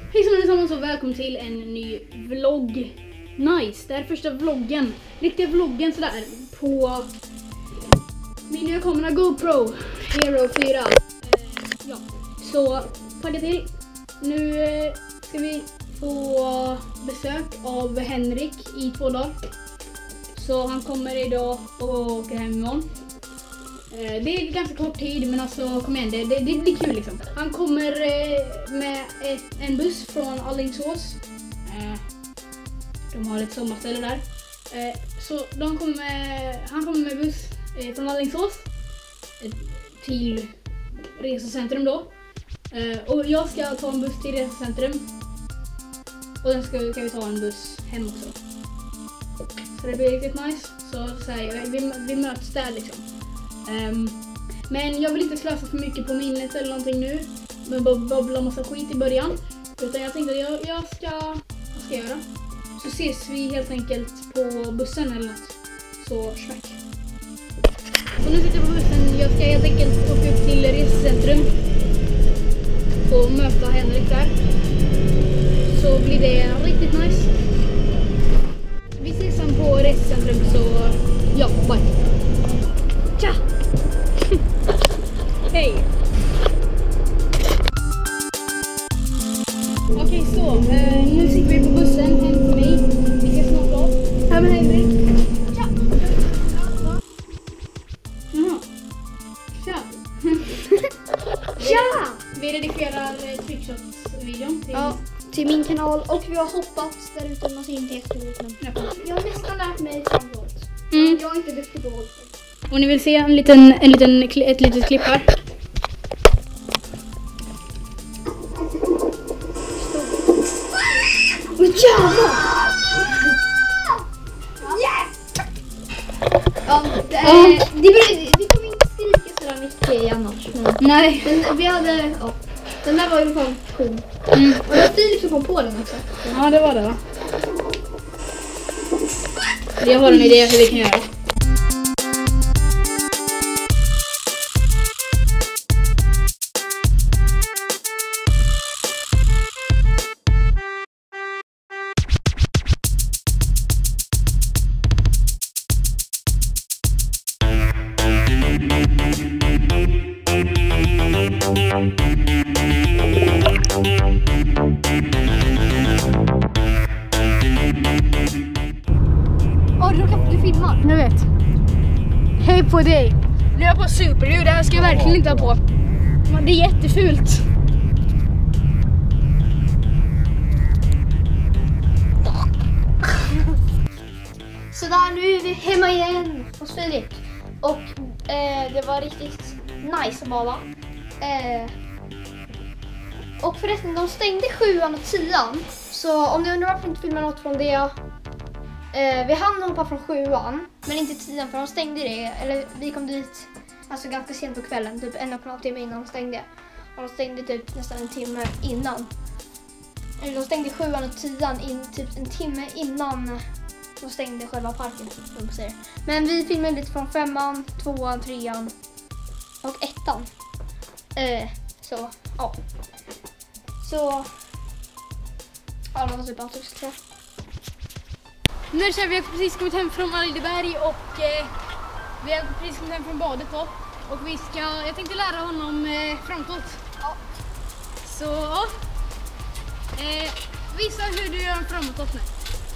Hejsan allesammans och välkommen till en ny vlogg. Nice, det här är första vloggen. Riktiga vloggen sådär på min nya kamera GoPro Hero 4. Ja, så tagga till. Nu ska vi få besök av Henrik i 2 dagar. Så han kommer idag och åker hem imorgon. Det är ganska kort tid, men alltså kom igen, det blir kul liksom. Han kommer med en buss från Alingsås. De har ett sommarställe där. Så han kommer med buss från Alingsås till resecentrum då. Och jag ska ta en buss till resecentrum. Och sen ska vi ta en buss hem också. Så det blir riktigt nice. Så säger vi möts där liksom. Men jag vill inte slösa för mycket på minnet eller någonting nu. Men babbla massa skit i början. Utan jag tänkte att jag ska göra. Så ses vi helt enkelt på bussen eller något. Så smack. Så nu sitter jag på bussen. Jag ska helt enkelt åka upp till resecentrum. Och möta Henrik där. Så blir det riktigt nice. Vi ses sen på resecentrum, så ja, bye. Tja! Hej! Okej, så nu sitter vi på bussen hem till mig. Vi ska snart av. Här med Henrik. Tja! Jaha. Tja! Tja! Vi redigerar trickshots-videon till min kanal, och vi har hoppat där ute, man ser inte jätteroligt. Jag har nästan lärt mig framfört. Jag är inte duktig på volt. Och ni vill se ett litet klipp här. Åh jävlar! Yes! Ja, vi kommer inte skrika sådär mycket annars. Nej. Men vi hade, den där var ju fan cool. Och det var Filip som kom på den också. Ja, det var det va? Jag har en idé hur vi kan göra. Du filmar. Jag vet. Hej på dig. Nu är jag på superljud. Det här ska jag verkligen inte ha på. Det är jättefult. Så där, nu är vi hemma igen hos Filip. Och det var riktigt nice att bada. Och förresten, de stängde 7:an och 10:an. Så om ni undrar varför inte filmar något från det. Vi hann hoppa från 7:an, men inte 10:an, för de stängde det. Eller vi kom dit alltså ganska sent på kvällen, typ 1,5 timme innan de stängde. Och de stängde typ nästan en timme innan. Eller de stängde 7:an och 10:an in typ en timme innan de stängde själva parken. Men vi filmade lite från 5:an, 2:an, 3:an och 1:an. Så, ja. Så, ja, det var typ allt jag ska säga. Nu är det så här, vi har precis kommit hem från Aldeberg och vi har precis kommit hem från badet då. Och jag tänkte lära honom framtåt. Ja. Så ja. Visa hur du gör en framåtåt nu.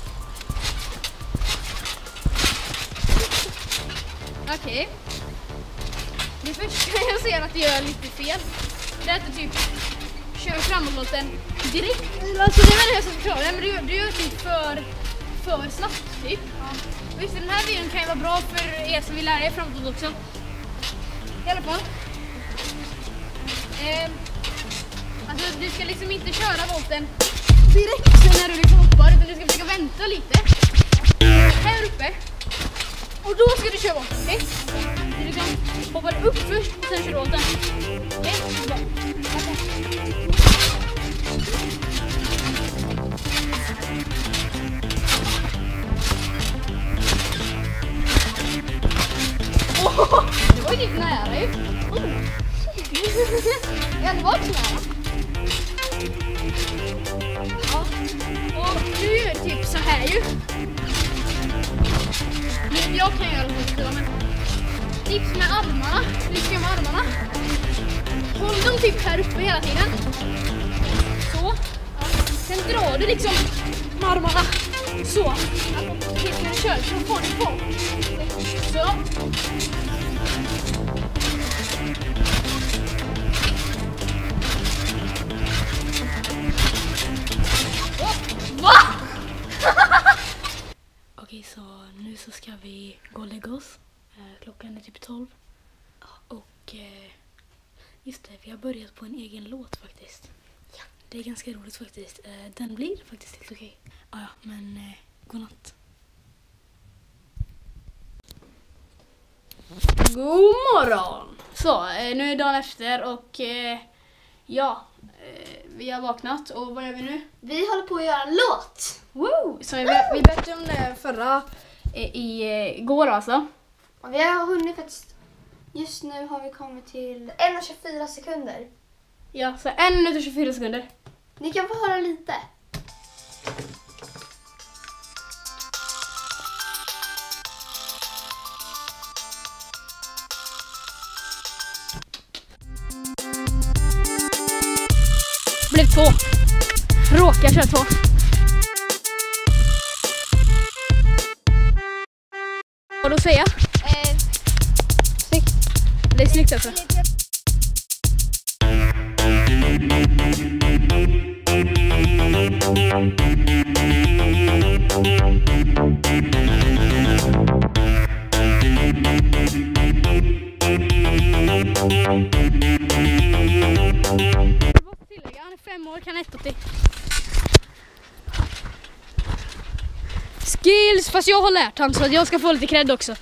Okej. Det första jag ser att du gör lite fel. Det är att du typ kör framåtlåten direkt. Alltså det är det jag ska förklara, men du gör typ för snabbt typ. Ja. Visst, den här videon kan ju vara bra för er som vill lära er framåt också. I alla fall. Alltså du ska liksom inte köra volten direkt när du liksom hoppar, utan du ska försöka vänta lite. Här uppe. Och då ska du köra volten, okej? Du liksom hoppar upp först och sen kör volten. Okej? Det var ju typ nära ju. Ja, det var inte nära. är ju... Jag kan göra det, men... Tips med armarna. Lyfta med armarna. Håll dem typ här uppe hela tiden. Så. Ja. Sen drar du liksom med armarna. Så. Alltså, tills när du kör så får du på. Så. Va? Okej, så nu så ska vi gå och lägga oss. Klockan är typ 12. Och just det, vi har börjat på en egen låt faktiskt. Ja. Det är ganska roligt faktiskt. Den blir faktiskt helt okej. Ja, men godnatt. God morgon! Så, nu är dagen efter och vi har vaknat och vad gör vi nu? Vi håller på att göra en låt. Woo! Så vi berättade om det förra igår alltså. Och vi har hunnit faktiskt, just nu har vi kommit till 1:24 sekunder. Ja, så 1 minut och 24 sekunder. Ni kan få höra lite. Blev 2. Råkar köra 2. Vad då säga? Snyggt. Det är snyggt alltså. Han är 5 år, kan 1,80. Skills, fast jag har lärt han så att jag ska få lite cred också.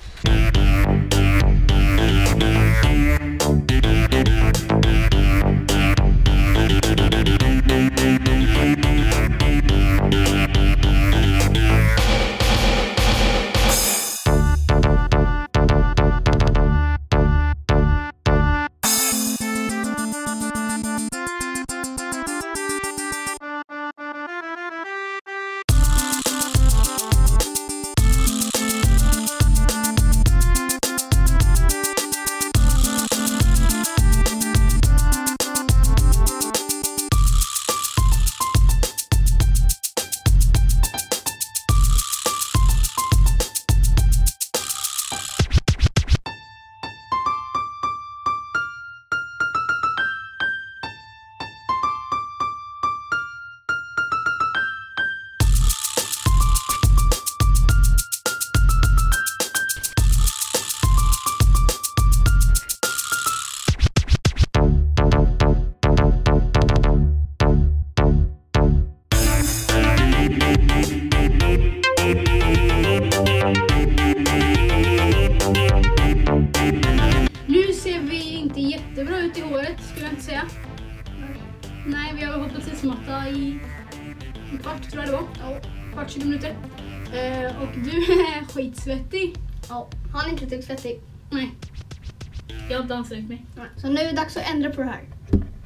Jättebra ut i håret skulle jag inte säga. Nej, vi har hoppat tidsmatta i en kvart tror jag det var. Ja, kvart 20 minuter. Och du är skitsvettig. Ja, han är inte riktigt svettig. Nej. Jag har inte ansträngt mig. Nej. Så nu är det dags att ändra på det här.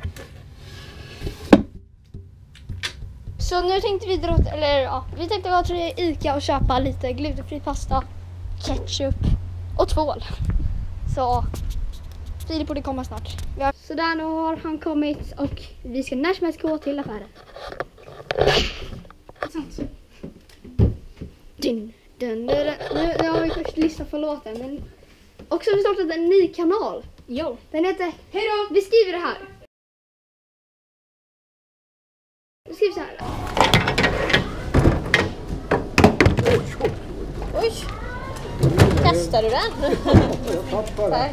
Så nu tänkte vi vi tänkte gå till Ica och köpa lite glutenfri pasta, ketchup och tvål. Så Filip borde komma snart. Så där, nu har han kommit och vi ska när som helst gå till affären. Nu har vi först lyssnat på låten, men också vi startat en ny kanal. Jo. Den heter... Hejdå! Vi skriver det här. Vi skriver så här. Oj! Kastar du den? Jag tappar den.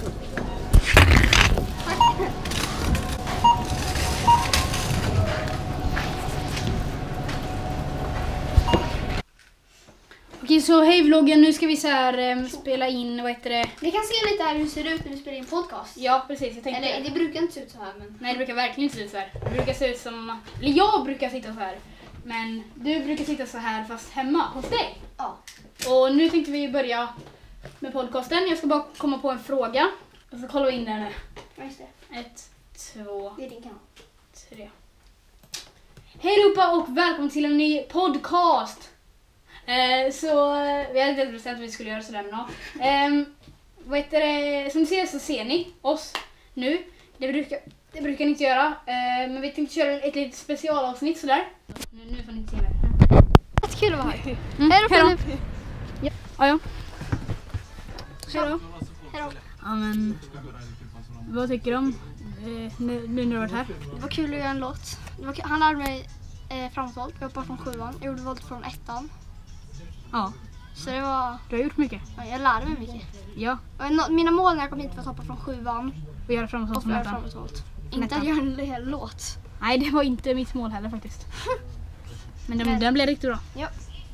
Okej, så hej vloggen, nu ska vi så här spela in, vad heter det? Ni kan se lite här hur det ser ut när vi spelar in podcast. Ja, precis, jag tänkte. Eller det brukar inte se ut så här, men... Nej, det brukar verkligen inte se ut så här. Det brukar se ut som... Eller jag brukar sitta så här. Men du brukar sitta så här fast hemma hos dig. Ja. Och nu tänkte vi börja med podcasten. Jag ska bara komma på en fråga. Och så kollar vi in där nu. Ja, just det. 1, 2, Det är din kanal. 3. Hej Europa och välkommen till en ny podcast. Så vi hade inte bestämt att vi skulle göra sådär med vad heter det? Som ni ser så ser ni oss nu. Det brukar ni inte göra. Men vi tänkte köra ett litet specialavsnitt sådär. Nu får ni inte se mig. Det är kul att vara här. Hej Hej då. Ja. Hej då. Ja, men vad tycker du om nu när du har varit här? Det var kul att göra en låt. Han lärde mig framåtvolt. Jag hoppade från 7:an. Jag gjorde volt från 1:an. Ja, Så det var... du har gjort mycket. Ja, jag lärde mig mycket. Ja, Mina mål när jag kom hit var att hoppa från 7:an och göra framåt och som göra detta. framåtvolt. Inte att göra en hel låt. Nej, det var inte mitt mål heller faktiskt. Men den blev riktigt bra. Ja.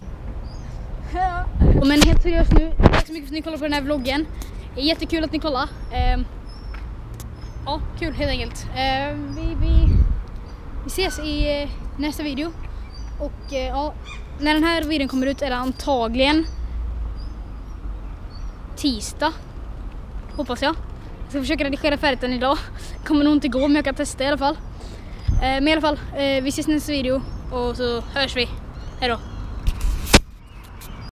Och men helt seriöst nu, tack så mycket för att ni kollar på den här vloggen. Det är jättekul att ni kollar. Ja, kul helt enkelt. Vi ses i nästa video. Och ja, när den här videon kommer ut är det antagligen tisdag. Hoppas jag. Jag ska försöka redigera färdigt den idag. Kommer nog inte gå, men jag kan testa i alla fall. Men i alla fall, vi ses i nästa video och så hörs vi. Hej då.